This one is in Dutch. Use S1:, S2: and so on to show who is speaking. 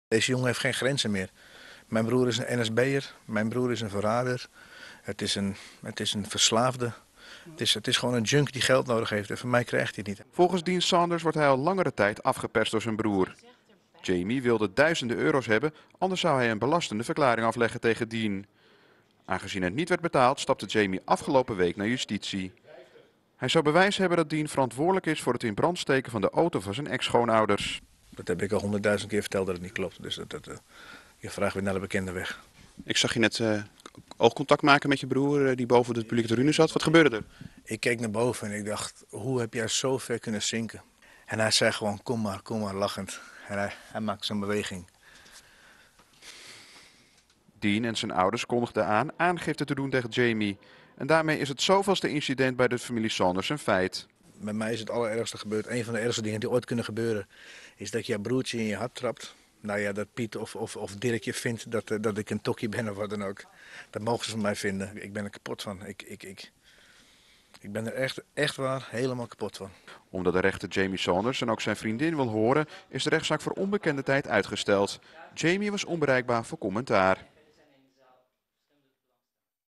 S1: Deze jongen heeft geen grenzen meer. Mijn broer is een NSB'er, mijn broer is een verrader. Het is een verslaafde. Het is gewoon een junk die geld nodig heeft en van mij krijgt hij het niet.
S2: Volgens Dean Saunders wordt hij al langere tijd afgeperst door zijn broer. Jamie wilde duizenden euro's hebben, anders zou hij een belastende verklaring afleggen tegen Dean. Aangezien het niet werd betaald, stapte Jamie afgelopen week naar justitie. Hij zou bewijs hebben dat Dean verantwoordelijk is voor het in brand steken van de auto van zijn ex-schoonouders.
S1: Dat heb ik al 100.000 keer verteld dat het niet klopt. Dus je vraagt weer naar de bekende weg.
S3: Ik zag je net oogcontact maken met je broer die boven de publieke tribune zat. Wat gebeurde er?
S1: Ik keek naar boven en ik dacht, hoe heb jij zo ver kunnen zinken? En hij zei gewoon, kom maar, lachend. En hij maakte zo'n beweging.
S2: Dean en zijn ouders kondigden aan aangifte te doen tegen Jamie. En daarmee is het zoveelste incident bij de familie Saunders een feit.
S1: Met mij is het allerergste gebeurd. Een van de ergste dingen die ooit kunnen gebeuren is dat je broertje in je hart trapt. Nou ja, dat Piet of Dirkje vindt dat ik een tokkie ben of wat dan ook. Dat mogen ze van mij vinden. Ik ben er kapot van. Ik ben er echt waar helemaal kapot van.
S2: Omdat de rechter Jamie Saunders en ook zijn vriendin wil horen, is de rechtszaak voor onbekende tijd uitgesteld. Jamie was onbereikbaar voor commentaar.